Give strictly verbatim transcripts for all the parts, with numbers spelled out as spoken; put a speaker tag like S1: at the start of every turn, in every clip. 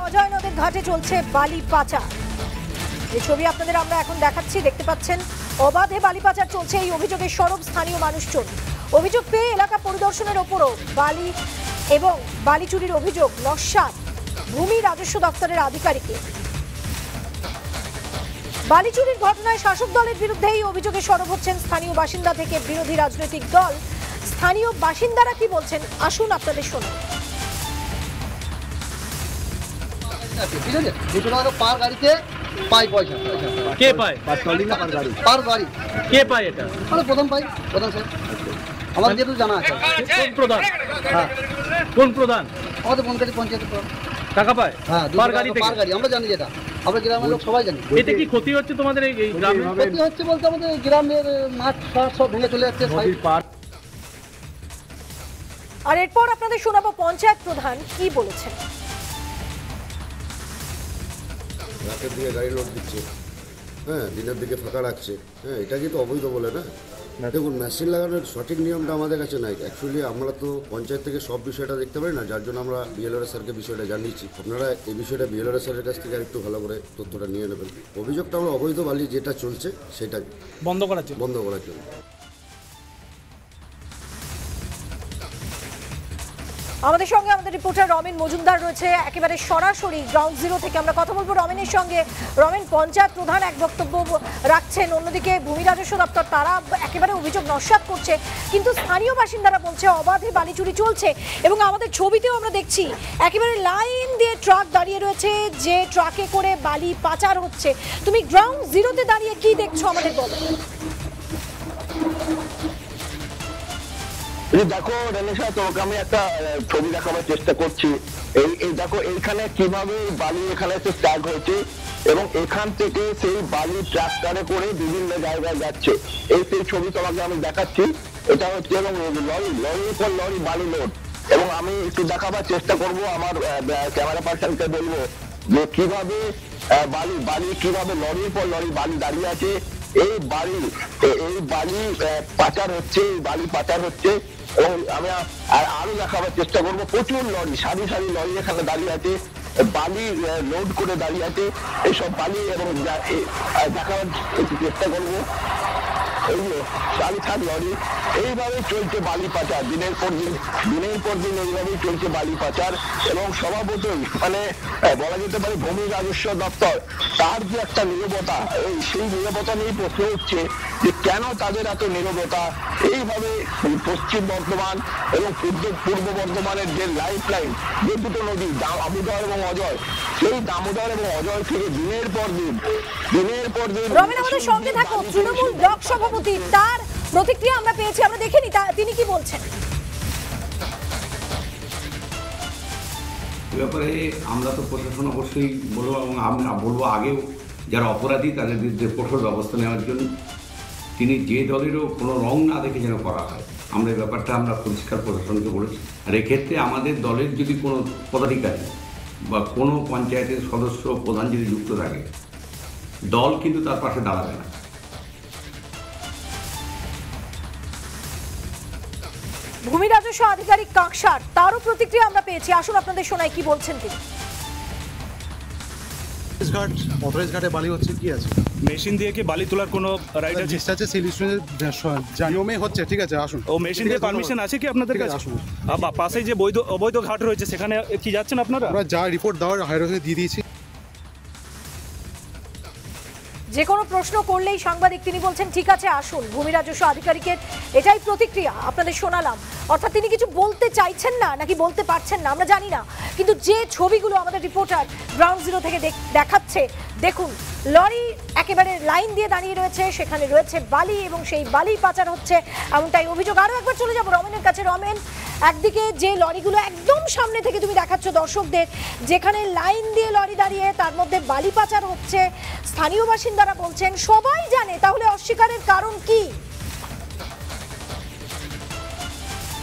S1: অজয় নদের ঘাটে চলছে বালি পাচার। এই ছবি আপনাদের আমরা এখন দেখাচ্ছি, দেখতে পাচ্ছেন অবাধে বালি পাচার চলছে। এই অভিযোগে সরব স্থানীয় মানুষজন। অভিযোগ পেয়ে এলাকা পরিদর্শনের ওপরও বালি এবং বালি চুরির অভিযোগ নস্যাৎ ভূমি রাজস্ব দপ্তরের আধিকারিকের। বালি চুরির ঘটনায় শাসক দলের বিরুদ্ধে এই অভিযোগে সরব হচ্ছেন স্থানীয় বাসিন্দা থেকে বিরোধী রাজনৈতিক দল। স্থানীয় বাসিন্দারা কি বলছেন আসুন আপনাদের শোনান।
S2: ঠিক আছে, দুশো টাকা পার গাড়িতে পাই পয়সা।
S3: কে পায়?
S2: পার গাড়ি পার গাড়ি
S3: কে পায় এটা?
S2: মানে প্রথম পাই, প্রধান স্যার আমাদের যেহেতু জানা আছে।
S3: কোন প্রধান?
S2: হ্যাঁ,
S3: কোন প্রধান?
S2: আমাদের বনগাড়ি পঞ্চায়েত
S3: টাকা পায়
S2: হ্যাঁ,
S3: পার গাড়ি থেকে?
S2: পার গাড়ি আমরা জানি, যেটা আমরা গ্রামের লোক সবাই জানি।
S3: এতে কি ক্ষতি হচ্ছে তোমাদের এই গ্রামে?
S2: ক্ষতি হচ্ছে বলতে আমাদের গ্রামের মাঠ ফাট সব ভেঙে চলে যাচ্ছে।
S1: আর এরপর আপনাদের শোনাবো পঞ্চায়েত প্রধান কি বলেছেন।
S4: রাতের দিকে গাড়ি লোড দিচ্ছে, হ্যাঁ, দিনের দিকে ফাঁকা রাখছে, হ্যাঁ, এটা কিন্তু অবৈধ বলে না। দেখুন, মেশিন লাগানোর সঠিক নিয়মটা আমাদের কাছে নাই। অ্যাকচুয়ালি আমরা তো পঞ্চায়েত থেকে সব বিষয়টা দেখতে পারি না, যার জন্য আমরা বিএলআর স্যারকে বিষয়টা জানিয়েছি। আপনারা এই বিষয়টা বিএলআর স্যারের কাছ থেকে একটু ভালো করে তথ্যটা নিয়ে নেবেন। অভিযোগটা আমরা অবৈধ বালি যেটা চলছে সেটা
S3: বন্ধ করার জন্য
S4: বন্ধ করার জন্য।
S1: আমাদের সঙ্গে আমাদের রিপোর্টার রমেন মজুমদার রয়েছে একেবারে সরাসরি গ্রাউন্ড জিরো থেকে। আমরা কথা বলবো রমেনের সঙ্গে। রমেন, পঞ্চায়েত প্রধান এক বক্তব্য রাখছেন, অন্যদিকে ভূমি রাজস্ব দপ্তর তারা একেবারে অভিযোগ নস্যাৎ করছে, কিন্তু স্থানীয় বাসিন্দারা বলছে অবাধে বালি চুরি চলছে। এবং আমাদের ছবিতেও আমরা দেখছি একেবারে লাইন দিয়ে ট্রাক দাঁড়িয়ে রয়েছে, যে ট্রাকে করে বালি পাচার হচ্ছে। তুমি গ্রাউন্ড জিরোতে দাঁড়িয়ে কি দেখছো আমাদের বলো।
S5: দেখো রেনেশা, তোমাকে আমি একটা ছবি দেখাবার চেষ্টা করছি। এই এই দেখো এইখানে কিভাবে বালি এখানে এসে স্ট্যাক হয়েছে এবং এখান থেকে সেই বালি ট্রাক্টরে করে বিভিন্ন জায়গায় যাচ্ছে। এই সেই ছবি তোমাকে আমি দেখাচ্ছি। এটা হচ্ছে এবং লরি লরির পর লরি বালি লোড। এবং আমি একটু দেখাবার চেষ্টা করব, আমার ক্যামেরা পার্সনকে বলবো যে কিভাবে বালি বালি কিভাবে লরির পর লরি বালি দাঁড়িয়ে আছে। এই বালি এই বালি পাচার হচ্ছে, এই বালি পাচার হচ্ছে। এবং আমি আরো দেখাবার চেষ্টা করবো, প্রচুর লরি, সারি সারি লরি এখানে দাঁড়িয়ে আছে, বালি লোড করে দাঁড়িয়ে আছে এইসব বালি। এবং দেখাবার চেষ্টা করবো এই যে সারি সারি লরি, এইভাবেই চলছে বালি পাচার দিনের পর দিন, দিনের পর দিন এইভাবেই চলছে বালি পাচার। এবং স্বভাবতই মানে বলা যেতে পারে ভূমি রাজস্ব দপ্তর তার যে একটা নীরবতা, এই সেই নীরবতা নিয়ে প্রশ্ন উঠছে যে কেন তাদের এত নীরবতা। এইভাবে পশ্চিম বর্ধমান এবং পূর্ব বর্ধমানের যে লাইফ লাইন, যে দুটো নদী দামোদর এবং অজয়, সেই দামোদর এবং অজয় থেকে দিনের পর দিন দিনের পর দিন
S1: রমেন আমাদের সঙ্গে থাকো, তৃণমূল ব্লক সভাপতি, তার প্রতিক্রিয়া আমরা পেয়েছি, আমরা দেখে নিই তিনি কি বলছেন।
S6: ব্যাপারে আমরা তো প্রশাসন অবশ্যই বলবো, এবং আমরা বলবো আগেও যারা অপরাধী তাদের বিরুদ্ধে কঠোর ব্যবস্থা নেওয়ার জন্য। তিনি যে দলেরও কোনো রং না দেখে যেন করা হয়, আমরা এই ব্যাপারটা আমরা পরিষ্কার প্রশাসনকে বলেছি। আর এক্ষেত্রে আমাদের দলের যদি কোনো পদাধিকারী বা কোনো পঞ্চায়েতের সদস্য প্রধান যদি যুক্ত থাকে, দল কিন্তু তার পাশে দাঁড়াবে না।
S1: ভূমি রাজস্ব আধিকারিক কাকসার, তারও প্রতিক্রিয়া আমরা পেয়েছি, আসুন আপনাদের শোনাই কি বলছেন তিনি।
S7: ঘাট অথরাইজ ঘাটে বালি হচ্ছে কি আছে,
S8: মেশিন দিয়ে কি বালি তোলার কোনো রাইট আছে?
S7: জিনিসটা আছে সেই নিয়মে হচ্ছে, ঠিক আছে আসুন।
S8: ও মেশিন দিয়ে পারমিশন আছে কি আপনাদের কাছে?
S7: আসুন।
S8: পাশে যে বৈধ অবৈধ ঘাট রয়েছে সেখানে কি যাচ্ছেন আপনারা?
S7: আমরা যা রিপোর্ট দেওয়ার হাইরোজে দিয়ে দিয়েছি।
S1: যে কোনো প্রশ্ন করলেই সাংবাদিক তিনি বলছেন ঠিক আছে আসুন। ভূমি রাজস্ব আধিকারিকের এটাই প্রতিক্রিয়া আপনাদের শোনালাম। অর্থাৎ তিনি কিছু বলতে চাইছেন না নাকি বলতে পারছেন না আমরা জানি না, কিন্তু যে ছবিগুলো আমাদের রিপোর্টার গ্রাউন্ড জিরো থেকে দেখাচ্ছে, দেখুন লরি একেবারে লাইন দিয়ে দাঁড়িয়ে রয়েছে, সেখানে রয়েছে বালি এবং সেই বালি পাচার হচ্ছে এমনটাই অভিযোগ। আরও একবার চলে যাব রমেনের কাছে। রমেন, একদিকে যে লরিগুলো একদম সামনে থেকে তুমি দেখাচ্ছ দর্শকদের, যেখানে লাইন দিয়ে লরি দাঁড়িয়ে তার মধ্যে বালি পাচার হচ্ছে, স্থানীয় বাসিন্দারা বলছেন সবাই জানে, তাহলে অস্বীকারের কারণ কি?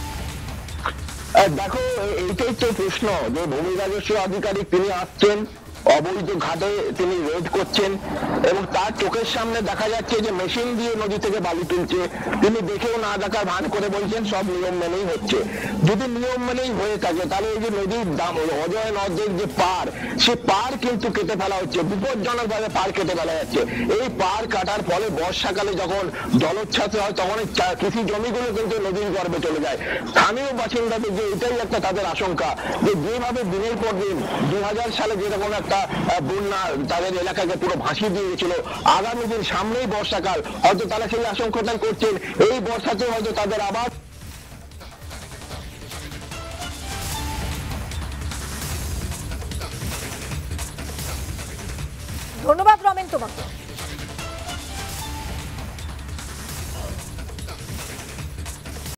S5: দেখো এইটাই তো প্রশ্ন যে ভূমি রাজস্ব আধিকারিক তিনি আসছেন অবৈধ ঘাটে তিনি রেড করছেন এবং তার চোখের সামনে দেখা যাচ্ছে যে মেশিন দিয়ে নদী থেকে বালি তুলছে। তিনি দেখেও না দেখার ভান করে বলছেন সব নিয়ম মেনেই হচ্ছে। যদি নিয়ম মেনেই হয়ে থাকে তাহলে এই যে নদীর দাম অজয় নদের যে পার, সে পার কিন্তু কেটে ফেলা হচ্ছে, বিপজ্জনক ভাবে পার কেটে ফেলা যাচ্ছে। এই পার কাটার ফলে বর্ষাকালে যখন জলোচ্ছ্বাস হয় তখন এই কৃষি জমিগুলো কিন্তু নদীর গর্ভে চলে যায়। স্থানীয় বাসিন্দাদের যে এটাই একটা তাদের আশঙ্কা যে যেভাবে দিনের পর দিন দু হাজার সালে যেরকম একটা বন্যা তাদের এলাকাকে পুরো ভাসিয়ে দিয়ে গেছিল, আগামী দিন সামনেই বর্ষাকাল, হয়তো তারা সেই আশঙ্কাটাই করছেন এই বর্ষাতে হয়তো তাদের আবার।
S1: ধন্যবাদ রমেন তোমাকে।